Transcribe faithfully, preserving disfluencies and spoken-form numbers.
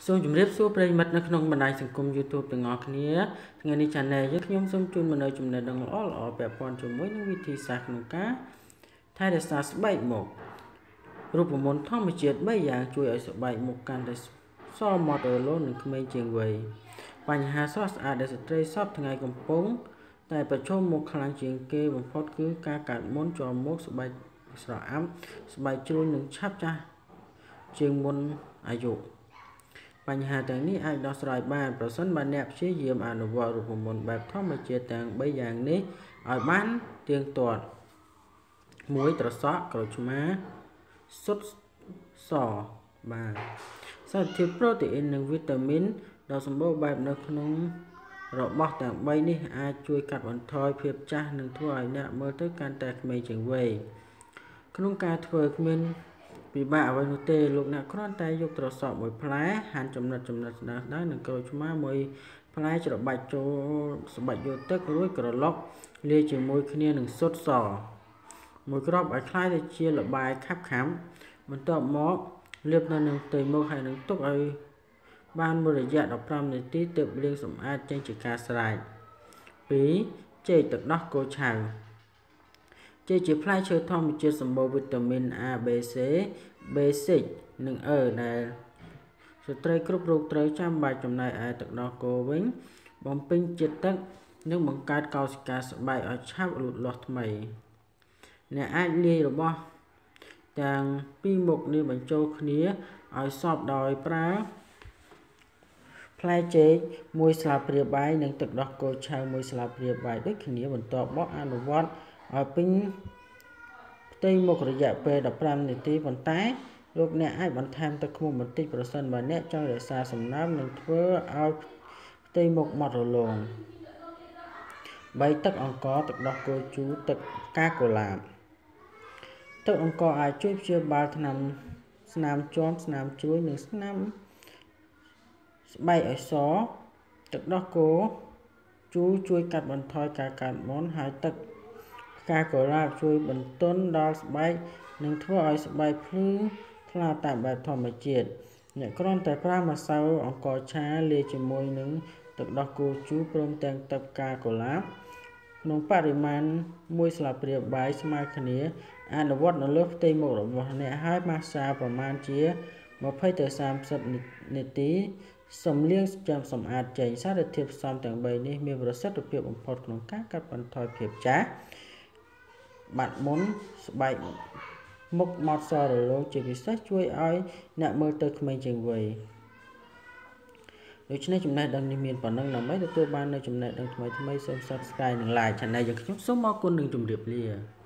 សូមជម្រាបសួរប្រិយមិត្តនៅក្នុងបណ្ដាញសង្គម YouTube ទាំងអស់គ្នាថ្ងៃនេះ Channel យើងខ្ញុំសូមជូននៅចំណេះដឹងល្អៗពាក់ព័ន្ធជាមួយនឹងវិធីសាស្ត្រក្នុងការថែរក្សាស្បែកមុខរូបមន្តធម្មជាតិបីយ៉ាងជួយឲ្យស្បែកមុខកាន់តែសមមាត់រលោងនិងក្មេងជាងវ័យបញ្ហាស្រស់ស្អាតដែលស្ត្រីសពថ្ងៃកំពុងតែប្រឈមមុខខ្លាំងជាងគេបំផុតគឺការកាត់មុនជាប់មុខស្បែកស្រអាប់ស្បែកជ្រុលនិងឆាប់ចាស់ជាងមុនអាយុបញ្ហាទាំងនេះអាចដោះស្រាយបានប្រសិនបើអ្នកព្យាយាមអនុវត្តរូបមន្តបែបធម្មជាតិទាំងបីយ៉ាងនេះឲ្យបានទៀងទាត់មួយត្រសក់ក្រូចឆ្មាសុទ្ធសបាទសារធាតុប្រូតេអ៊ីននិងវីតាមីនដ៏សម្បូរបែបនៅក្នុងរបស់ទាំងបីនេះអាចជួយកាត់បន្ថយភាពចាស់និងធ្វើឲ្យអ្នកមើលទៅកាន់តែក្មេងជាងវ័យក្នុងការធ្វើគ្មានពិបាកអ្វីនោះទេលោកអ្នកគ្រាន់តែយកត្រសក់មួយផ្លែហាន់ចំណិតចំណិតស្ដើងៗនិងក្រូចឆ្មាមួយផ្លែច្របាច់ចូលស្បាច់យកទឹករួចក្រឡុកលាយជាមួយគ្នានឹងស៊ុតសមួយគ្រាប់ឲ្យคล้ายទៅជាល្បាយខាប់ខាំបន្ទាប់មកលាបនៅនឹងផ្ទៃមុខហើយនឹងទុកឲ្យបានមួយរយៈដប់ប្រាំនាទីទើបលាងសម្អាតចេញជាការស្រេចពីរចេកទឹកដោះគោឆៅចេកជាផ្លែឈើធម្មជាតិសម្បូរវីតាមីន A B C B6 និង E ដែលស្ត្រីគ្រប់រូបត្រូវចាំបាច់ចំណែកឯទឹកដោះគោវិញបំពេញជាតិទឹកនិងបង្កើតកោសិកាស្បែកឲ្យឆាប់លូតលាស់ថ្មីអ្នកអាចលាយរបស់ទាំងពីរមុខនេះបញ្ចូលគ្នាឲ្យសព្វដោយប្រើផ្លែចេកមួយស្លាបព្រាបាយនិងទឹកដោះគោឆៅមួយស្លាបព្រាបាយដូចគ្នាបន្ទាប់មកអនុវត្តឲ្យពេញផ្ទៃមុខរយៈពេលដប់ប្រាំនាទីប៉ុន្តែលោកអ្នកអាចបន្ថែមទឹកឃ្មុំបន្តិចប្រសិនបើអ្នកចង់រក្សាសំណើមនិងធ្វើឲ្យផ្ទៃមុខម៉ត់រលោងបីទឹកអង្ករទឹកដោះគោជូរទឹកកាកូឡាបទឹកអង្ករអាចជួយព្យាបាលថ្នាំស្នាមជាំស្នាមជ្រួញនិងស្នាមស្បែកឲ្យសទឹកដោះគោជូរជួយកាត់បន្ថយការកើតមុនហើយទឹកកាកូឡាបជួយបន្ទន់ដល់ស្បែកនិងធ្វើឲ្យស្បែកភ្លឺថ្លាតាមបែបធម្មជាតិអ្នកគ្រាន់តែប្រើម្សៅអង្ករឆាលាយជាមួយនឹងទឹកដោះគោជូរព្រមទាំងទឹកកាកូឡាបក្នុងបរិមាណមួយស្លាបព្រាបាយស្មើគ្នាអនុវត្តនៅលើផ្ទៃមុខរបស់អ្នកហើយម៉ាស្សាប្រមាណជាยี่สิบទៅสามสิบនាទីសំលៀងចាំសម្អាតចេញសារធាតុផ្សំទាំងបីនេះមានប្រសិទ្ធភាពបំផុតក្នុងការកាត់បន្ថយភាពចាស់បាត់មុនស្បែកមុខម៉ត់សរលោងជាពិសេសជួយឲ្យអ្នកមើលទៅក្មេងជាងវ័យដូច្នេះចំណេះដឹងនេះមានប៉ុណ្ណឹងដើម្បីទទួលបាននូវចំណេះដឹងថ្មីៗសូម Subscribe និង Like Channel យើងខ្ញុំសូមអរគុណនិងជម្រាបលា